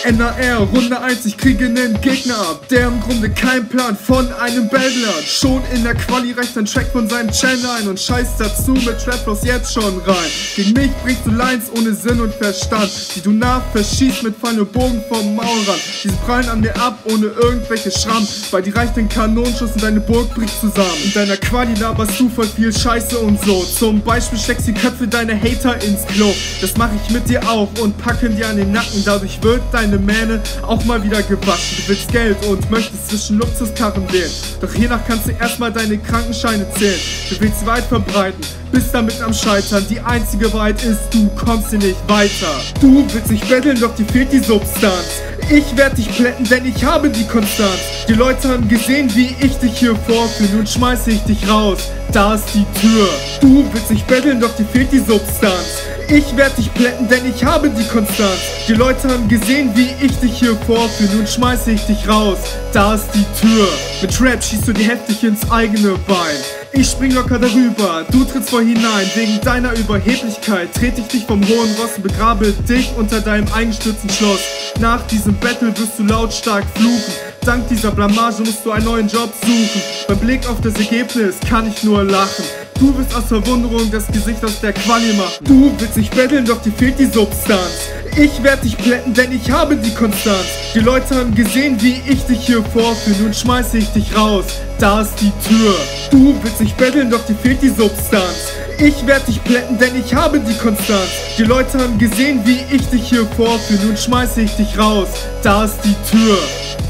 NAR, Runde 1, ich kriege nen Gegner ab, der im Grunde keinen Plan von einem Battle hat. Schon in der Quali reicht ein Track von seinem Channel ein und scheiß dazu mit Trap-Flows jetzt schon rein. Gegen mich bringst du Lines ohne Sinn und Verstand, die du nach verschießt mit Pfeil und Bogen vom Maulrand. Diese prallen an mir ab ohne irgendwelche Schramm, weil die reicht den Kanonenschuss und deine Burg bricht zusammen. In deiner Quali laberst du voll viel Scheiße und so. Zum Beispiel steckst die Köpfe deiner Hater ins Klo. Das mache ich mit dir auch und packen dir an den Nacken. Dadurch wird deine Mähne auch mal wieder gewaschen. Du willst Geld und möchtest zwischen Luxuskarren wählen. Doch hiernach kannst du erstmal deine Krankenscheine zählen. Du willst weit verbreiten, bist damit am Scheitern. Die einzige Wahrheit ist, du kommst hier nicht weiter. Du willst dich betteln, doch dir fehlt die Substanz. Ich werd dich plätten, denn ich habe die Konstanz. Die Leute haben gesehen, wie ich dich hier vorführe. Nun schmeiße ich dich raus, da ist die Tür. Du willst dich betteln, doch dir fehlt die Substanz. Ich werd dich plätten, denn ich habe die Konstanz. Die Leute haben gesehen, wie ich dich hier vorführe. Nun schmeiße ich dich raus, da ist die Tür. Mit Rap schießt du dir heftig ins eigene Bein. Ich spring locker darüber, du trittst vor hinein. Wegen deiner Überheblichkeit trete ich dich vom hohen Ross und begrabe dich unter deinem eingestürzten Schloss. Nach diesem Battle wirst du lautstark fluchen. Dank dieser Blamage musst du einen neuen Job suchen. Beim Blick auf das Ergebnis kann ich nur lachen. Du wirst aus Verwunderung das Gesicht aus der Quali machen. Du willst dich betteln, doch dir fehlt die Substanz. Ich werd dich plätten, denn ich habe die Konstanz. Die Leute haben gesehen, wie ich dich hier vorführe. Nun schmeiße ich dich raus, da ist die Tür. Du willst dich betteln, doch dir fehlt die Substanz. Ich werd dich plätten, denn ich habe die Konstanz. Die Leute haben gesehen, wie ich dich hier vorführe. Nun schmeiße ich dich raus, da ist die Tür.